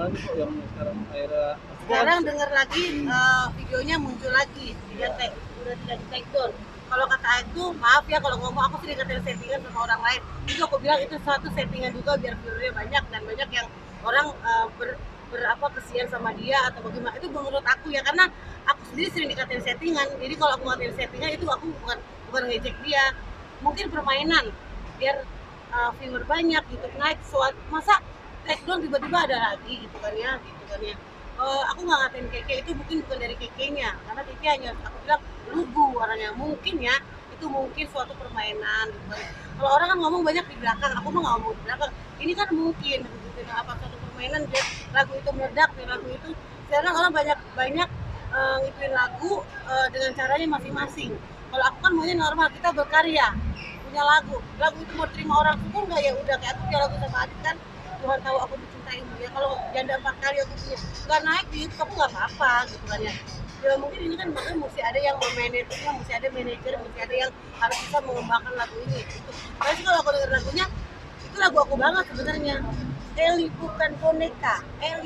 lagi kok yang sekarang akhirnya Sekarang dengar lagi videonya muncul lagi, dia udah tidak di take down. Kalau kata itu, maaf ya kalau ngomong, aku sering ngatain settingan sama orang lain. Itu aku bilang itu suatu settingan juga biar viewernya banyak dan banyak yang orang berapa kesian sama dia atau bagaimana. Itu menurut aku ya, karena aku sendiri sering dikatain settingan. Jadi kalau aku ngatain settingan itu aku bukan ngejek dia. Mungkin permainan biar viewer banyak gitu naik masa take down tiba-tiba ada lagi gitu kan ya aku nggak ngatain Keke, itu mungkin bukan dari Kekenya karena Keke hanya aku bilang lugu orangnya, mungkin ya itu mungkin suatu permainan gitu kan. Kalau orang kan ngomong banyak di belakang, aku mah nggak ngomong di belakang, ini kan mungkin gitu, apa suatu permainan biar lagu itu meledak, biar lagu itu sekarang orang banyak ngikutin lagu dengan caranya masing-masing. Kalau aku kan maunya normal, kita berkarya punya lagu itu mau terima orang syukur nggak ya udah, kayak aku punya lagu sama Adit kan, Tuhan tahu aku dicintai ya, kalau janda 4 kali aku punya nggak naik di YouTube aku nggak apa-apa gitu kan ya. Ya mungkin ini kan makanya mesti ada yang memanajenya, mesti ada manajer, mesti ada yang harus bisa mengembangkan lagu ini gitu. Tapi sih kalau aku denger lagunya itu lagu aku banget sebenarnya. Eli bukan boneka,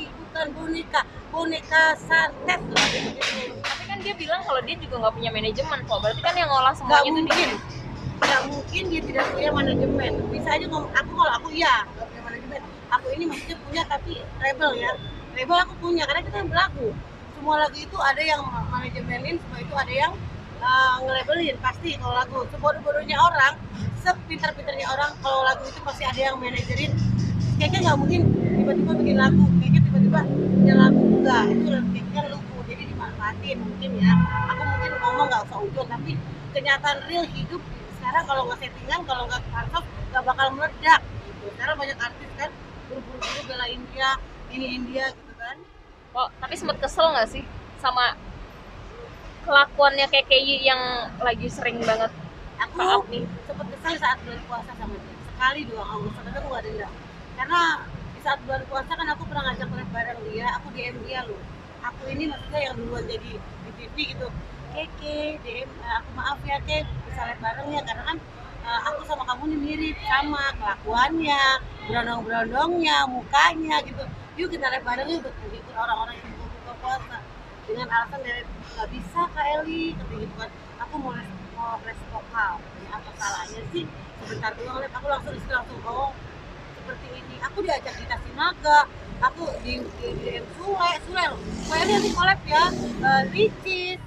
boneka santet lah gitu. Tapi kan dia bilang kalau dia juga nggak punya manajemen kok, berarti kan yang ngolah semuanya itu dia. Nggak mungkin dia tidak punya manajemen. Bisa aja ngomong aku, kalau aku iya nggak punya manajemen. Aku ini maksudnya punya, tapi label ya, label aku punya karena kita yang berlagu. Semua lagu itu ada yang manajemenin, semua itu ada yang nge-labelin pasti. Kalau lagu sebodoh-bodohnya orang, sepintar-pintarnya orang, kalau lagu itu pasti ada yang manajerin. Kayaknya nggak mungkin tiba-tiba bikin lagu, kayaknya tiba-tiba punya lagu, enggak, itu kayaknya lugu jadi dimanfaatin mungkin ya. Aku mungkin ngomong nggak usah ujon, tapi kenyataan real hidup sekarang kalau nggak settingan, kalau nggak pansos nggak bakal meledak gitu. Sekarang banyak artis kan buru-buru belain dia, ini India gitu kan. Oh, tapi sempet kesel nggak sih sama kelakuannya KKI yang lagi sering banget Aku sempet kesal saat bulan puasa sama dia, sekali doang, aku sebenarnya aku nggak dendam karena di saat bulan puasa kan aku pernah ngajak live bareng dia, aku DM dia loh, aku ini maksudnya yang duluan jadi di TV gitu, Keke DM aku, maaf ya Keke bisa live bareng ya karena kan aku sama kamu nih mirip, sama kelakuannya, berondong-berondongnya, mukanya gitu, yuk kita live bareng yuk buat menghibur orang-orang yang buka puasa. Dengan alasan dari nggak bisa Kak Eli gitu kan, aku mau les vokal, ya, apa salahnya sih sebentar doang live, aku langsung oh seperti ini. Aku diajak di Tasinaga, aku di DM Sule loh, ini nanti collab ya, Ricis,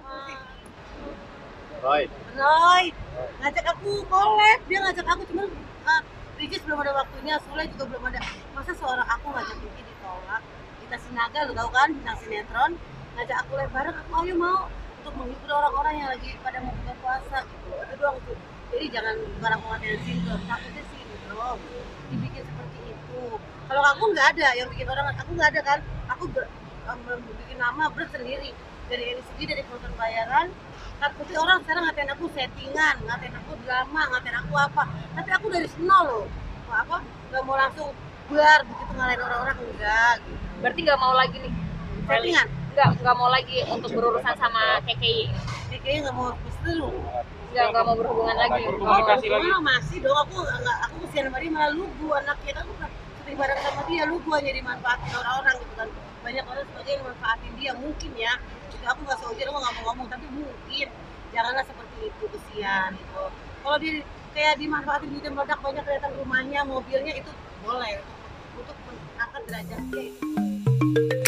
Roy ngajak aku collab, dia ngajak aku, cuman Ricis belum ada waktunya, Sule juga belum ada. Masa seorang aku ngajak Vicky ditolak? Di Tasinaga lo tau kan, bintang sinetron, ngajak aku live bareng, aku ayo mau untuk menghibur orang-orang yang lagi pada mau buka puasa gitu, itu doang tuh. Jadi jangan barang pengertian sindrom, takutnya sindrom dibikin seperti itu. Kalau aku nggak ada yang bikin orang, aku nggak ada kan, aku bikin nama sendiri dari segi dari penonton bayaran. Tapi orang sekarang ngatain aku settingan, ngatain aku drama, ngatain aku apa, tapi aku dari nol loh, apa nggak mau langsung buar begitu ngalahin orang-orang, enggak gitu. Berarti nggak mau lagi nih Settingan? nggak mau lagi untuk berurusan sama KKI. KKI nggak mau dulu, nggak mau berhubungan lagi. Masih dong, aku kesian sama dia, malah lugu anaknya kan, aku sering bareng sama dia, lugu aja dimanfaatin orang-orang gitu kan. Banyak orang sebagai yang manfaatin dia mungkin ya, itu aku nggak seujur, aku nggak mau ngomong, tapi mungkin janganlah seperti itu, kesian gitu. Kalau dia kayak dimanfaatin dia meledak, banyak kelihatan rumahnya, mobilnya, itu boleh untuk angkat derajatnya itu.